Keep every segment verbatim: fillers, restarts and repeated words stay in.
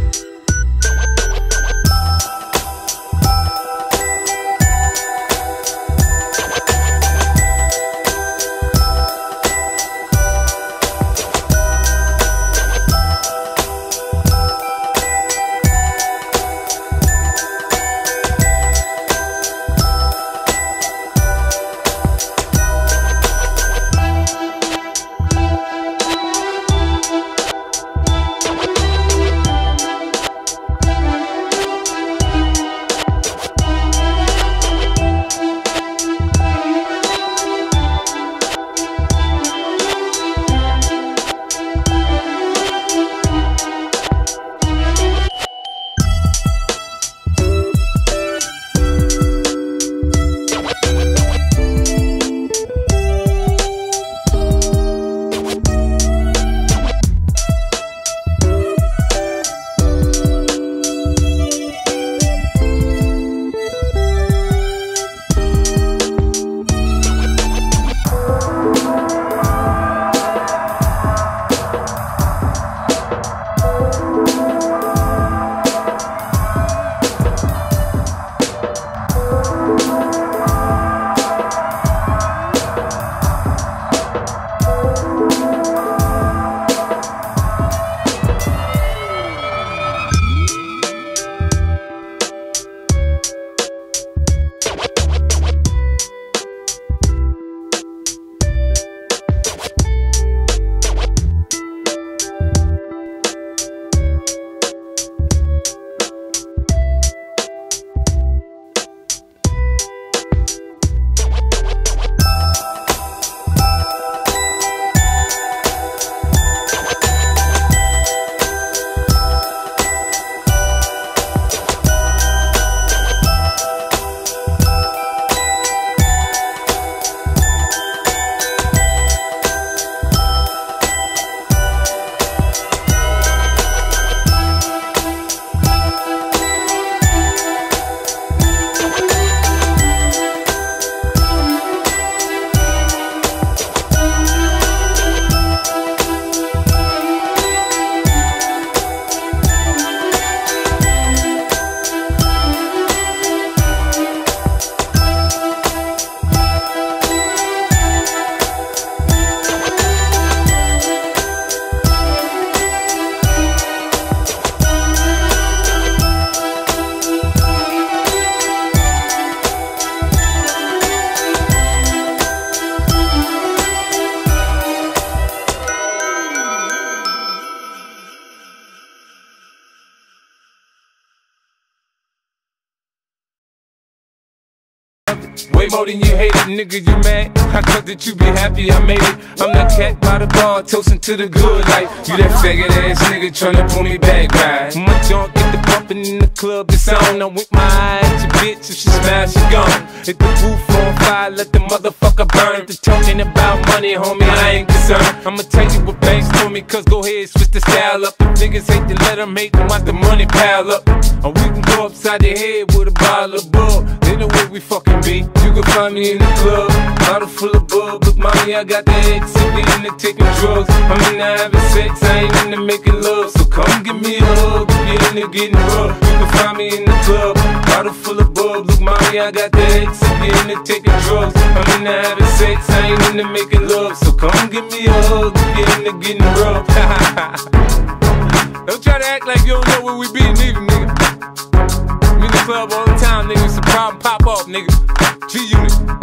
Way more than you hate it, nigga, you mad? I thought that you be happy I made it. I'm that cat by the bar, toasting to the good life. You that faggot ass nigga tryna pull me back, right? My junk get the bumpin' in the club, it's on. I'm with my eye at your bitch, if she smash, she gone. Hit the roof on fire, let the motherfucker burn. The talking about money, homie, I ain't concerned. I'ma tell you what banks told me, cause go ahead, switch the style up. If niggas hate to let them hate them, watch the money pile up. Or we can go upside their head with a bottle of bug. They know where we fucking be. You can find me in the club, bottle full of bug. Look, mommy, I got the X, if we into taking drugs. I'm into having sex, I ain't into making love. So come give me a hug, if you're into getting rough. You can find me in the club, bottle full of bug. Look, mommy, I got the X, if you're into taking drugs. I'm into having sex, I ain't into making love. So come give me a hug, if you're into getting rough. Don't try to act like you don't know where we be, nigga, nigga. We in the club all the time, nigga. It's a problem, pop off, nigga. G-Unit.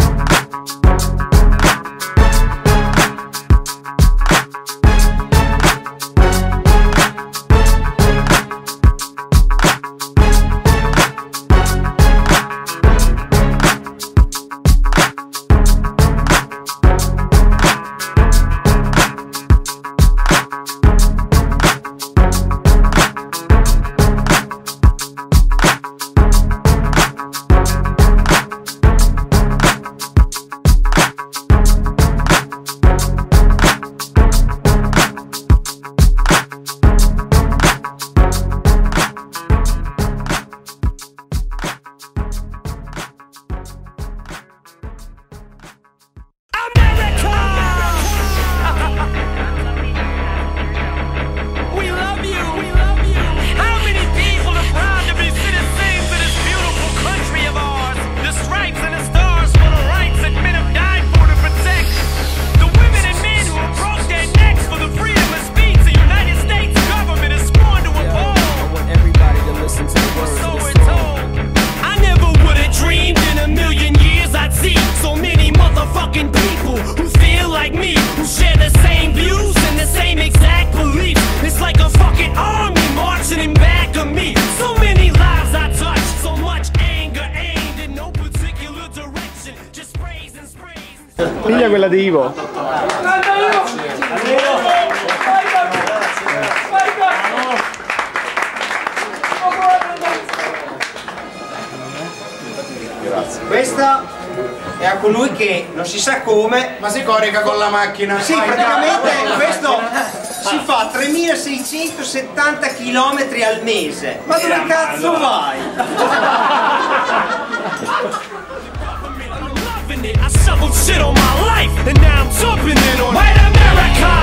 Piglia quella di Ivo. Questa è a colui che non si sa come, ma si corica con la macchina. Sì, praticamente questo si fa tremilaseicentosettanta chilometri al mese. Ma dove cazzo vai? I suffered shit all my life, and now I'm jumping in on White America.